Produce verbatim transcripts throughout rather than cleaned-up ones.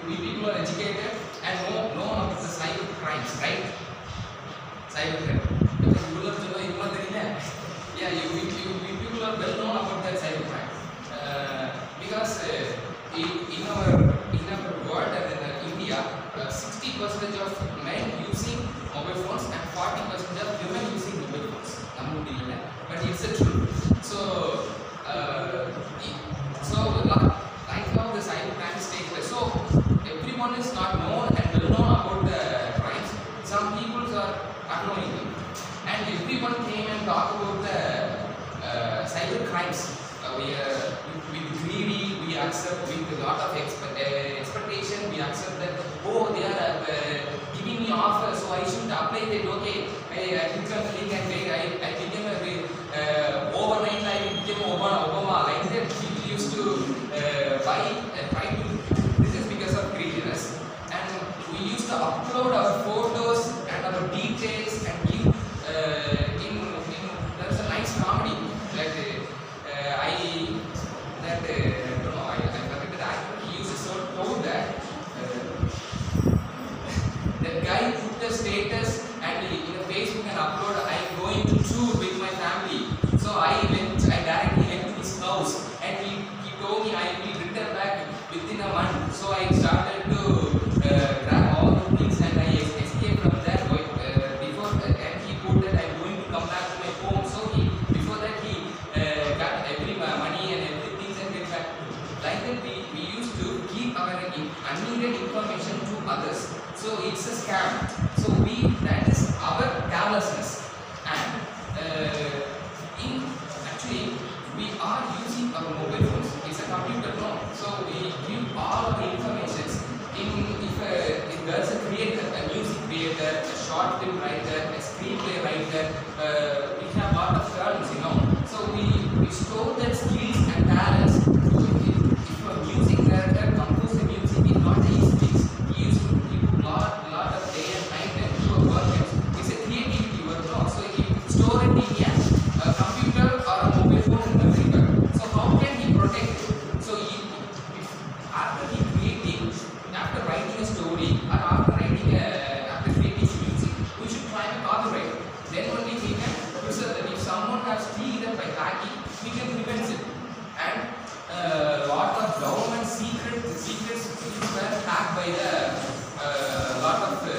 we people are educated and know know about the cyber crimes, right? Cyber crime. But you will also know in Madrid, yeah, you, you, you, you people are well known about that cyber crime uh, because uh, in, in our in our world and in uh, India, uh, sixty percent of men using mobile phones and forty percent of women using mobile phones. But it's the truth. So, uh, so like how the cyber crimes take place. So everyone is not known and well known about the crimes. Some people are unknowing them, and everyone came and talked about the uh, cyber crimes. Uh, we are we, we greedy. We accept with a lot of expect, uh, expectation. We accept that oh they are uh, giving me offer, so I should apply that. Okay, I, I click on the link and pay. I, I became a uh, overnight. I became Obama. Obama like that. People used to uh, buy and try to. This is because of greediness, and we used to upload our photos and our details and give. Uh, in, in there is a nice comedy that uh, I that uh, I don't know I, I forget the actor. He used to sort of told that uh, that guy put the status and he, in a Facebook and upload I am going to tour with my family. So I went I directly went to his house and he, he told me I will return back within a month. So I started to uh, grab all the things and I escaped from there. Uh, before that, and he put that I am going to come back to my home. So he before that he uh, got every money and everything and get back. Like that we, we used to keep our unneeded information to others. So it's a scam. So we that is our carelessness, and uh, in actually we are using our mobile phones. It's a computer, no? So we give all our information. In if, uh, if there's a creator, a music creator, a short film writer, a screenplay writer, uh, we have a lot of talents, you know. So we, we store that skills and talents. So if, if a music director composes a music, it's not an easy thing. He used to he put lot lot of day and night and do a work. It's a creativity work, no? So he store it in a computer or a mobile phone in the computer. So how can he protect it? So he, if after he creating, after writing a story or after writing a, after creating music, we should try to copyright. Then only we can preserve that. If someone has steal it by hacking, we can prevent it. And a uh, lot of government secret secrets were hacked by the uh, lot of uh,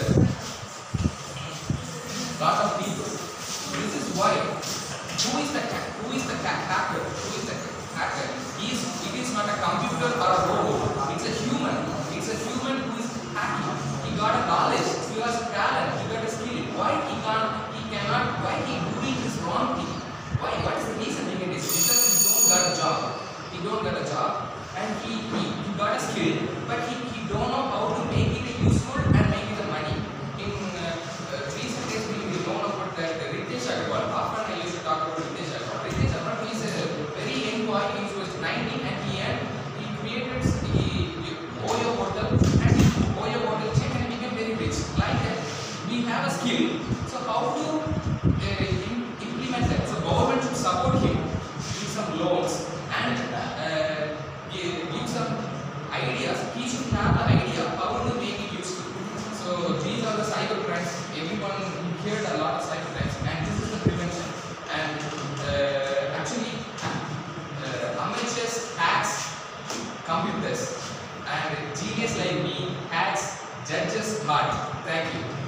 lot of people. This is why. Who is the who is the hacker? Who is the hacker? He is, it is not a computer or a robot. It's a human. It's a human who is hacking. He got a knowledge. He has a talent. He got a skill. Why he can't? He cannot. Why he doing this wrong thing? Why? What is the reason behind this? Because he don't got a job. He don't got a job, and he he, he got a skill, but he, he don't know how to make it useful and make it a money. In uh, uh, recent days, we, we know about that uh, Ritesh Agarwal. Often I used to talk about Ritesh Agarwal. Ritesh Agarwal is a very young boy. He was nineteen, and he had he created the Oyo Hotel, and he Oyo Hotel chain and became very rich. Like that, we have a skill. So how to uh, implement that? So government should support him, give some loans, and uh, give, give some ideas. He should have the idea how to make it useful. So these are the cyber crimes. Everyone heard a lot of cyber crimes, and this is the prevention. And uh, actually, uh, amateurs hacks computers, and genius like me hacks judges' heart. Thank you.